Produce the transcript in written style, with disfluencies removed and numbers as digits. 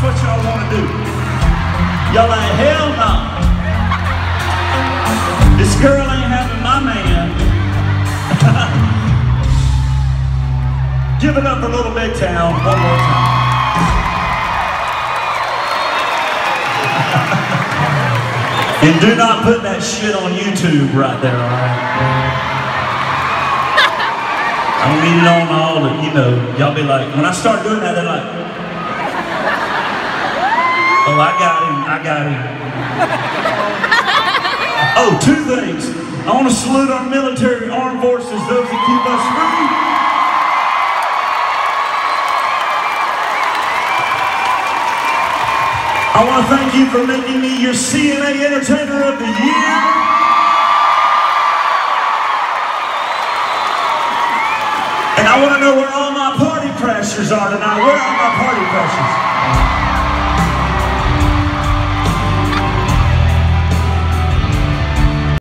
what y'all want to do. Y'all like, hell no. This girl ain't having my man. Give it up for Little Big Town one more time. And do not put that shit on YouTube right there, all right? I don't need it on all the, you know, y'all be like, when I start doing that, they're like, oh, I got him. Oh, two things. I want to salute our military armed forces, those that keep us free. I want to thank you for making me your CNA Entertainer of the Year. And I want to know where all my party crashers are tonight. Where are my party crashers?